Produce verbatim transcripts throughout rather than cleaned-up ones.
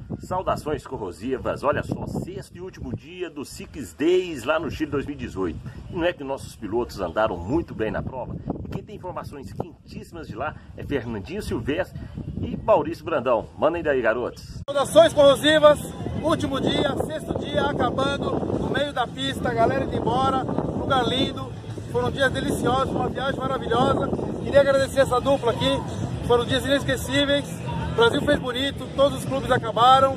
Saudações corrosivas, olha só, sexto e último dia do Six Days lá no Chile dois mil e dezoito. E não é que nossos pilotos andaram muito bem na prova? E quem tem informações quentíssimas de lá é Fernandinho Silvestre e Maurício Brandão. Mandem daí, garotos. Saudações corrosivas, último dia, sexto dia, acabando no meio da pista, a galera indo embora, lugar lindo. Foram dias deliciosos, uma viagem maravilhosa. Queria agradecer essa dupla aqui, foram dias inesquecíveis. O Brasil fez bonito, todos os clubes acabaram.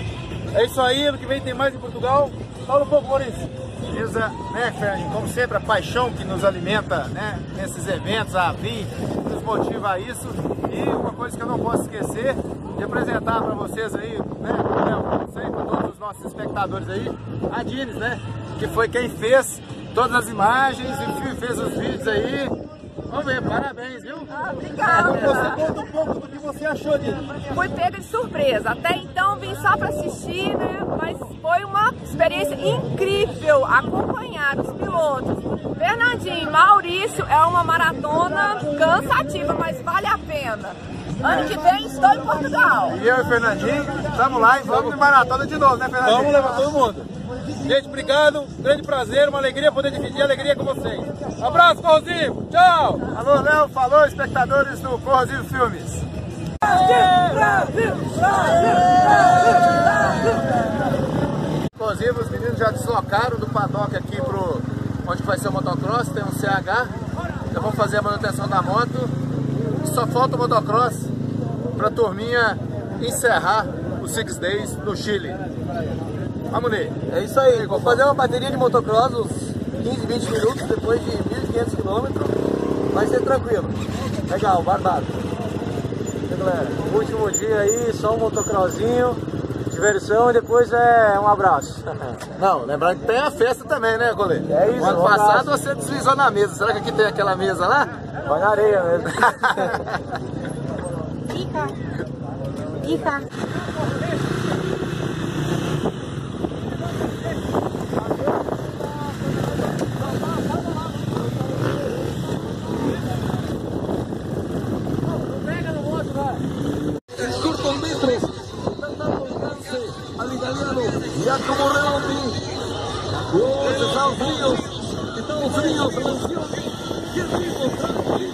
É isso aí, ano que vem tem mais em Portugal. Fala um pouco, Maurício. Beleza, né, Fernandinho? Como sempre, a paixão que nos alimenta, né, nesses eventos, a vir, nos motiva a isso. E uma coisa que eu não posso esquecer de apresentar para vocês aí, né, para todos os nossos espectadores aí, a Dines, né, que foi quem fez todas as imagens e fez os vídeos aí. Vamos ver, parabéns, viu? Ah, obrigada. Você conta um pouco do que você achou disso. Fui pega de surpresa. Até então vim só para assistir, né? Mas foi uma experiência incrível acompanhar os pilotos. Fernandinho e Maurício é uma maratona cansativa, mas vale a pena. Ano que vem estou em Portugal. E eu e o Fernandinho, estamos lá e vamos de maratona de novo, né, Fernandinho? Vamos levar todo mundo. Gente, obrigado, grande prazer, uma alegria poder dividir a alegria com vocês. Abraço, Corrosivo, tchau! Alô, Léo, falou, espectadores do Corrosivo Filmes. Brasil, Brasil, Brasil, Brasil, Brasil. Inclusive, os meninos já deslocaram do paddock aqui pro onde vai ser o motocross, tem um C H. Já vamos fazer a manutenção da moto. E só falta o motocross para a turminha encerrar os Six Days no Chile. Vamos ler. É isso aí, vou fazer uma bateria de motocross uns quinze, vinte minutos depois de mil e quinhentos quilômetros. Vai ser tranquilo. Legal, barbado. E, galera, último dia aí, só um motocrossinho, diversão e depois é um abraço. Não, lembrando que tem a festa também, né, goleiro? É isso. O ano um passado abraço. você deslizou na mesa. Será que aqui tem aquela mesa lá? Vai na areia mesmo. Fica. Fica. Ya como Redondi, los Estados Unidos, Estados Unidos, atención, ¿qué tipo trago?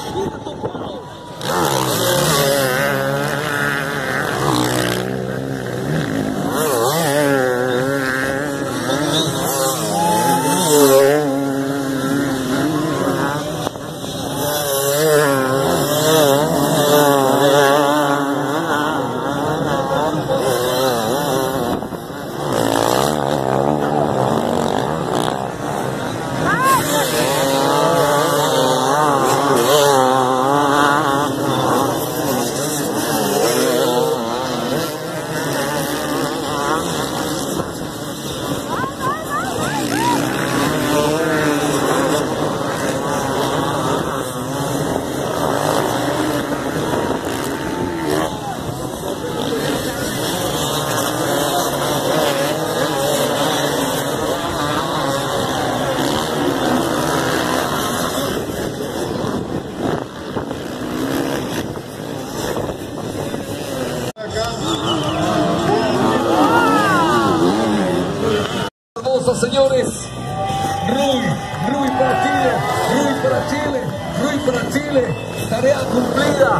Señores, Rui, Rui para Chile, Rui para Chile, Rui para Chile, tarea cumplida.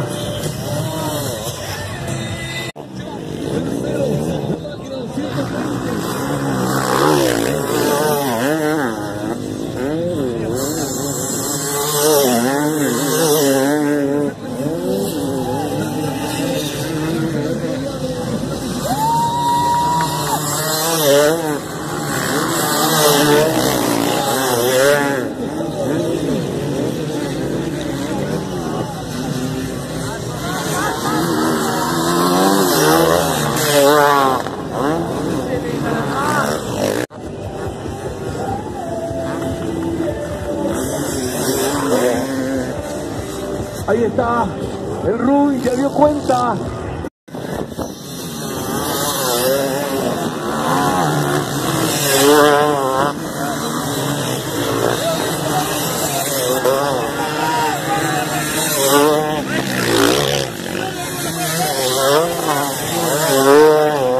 Ahí está, el Rui ya dio cuenta. Oh,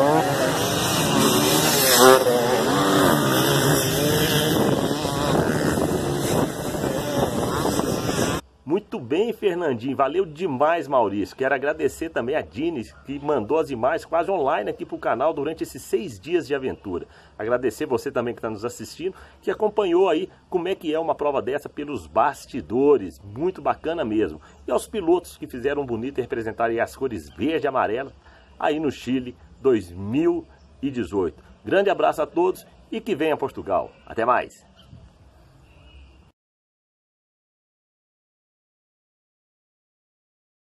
Muito bem, Fernandinho. Valeu demais, Maurício. Quero agradecer também a Dines, que mandou as imagens quase online aqui para o canal durante esses seis dias de aventura. Agradecer você também que está nos assistindo, que acompanhou aí como é que é uma prova dessa pelos bastidores. Muito bacana mesmo. E aos pilotos que fizeram bonito e representaram aí as cores verde e amarela aí no Chile dois mil e dezoito. Grande abraço a todos e que venha Portugal. Até mais!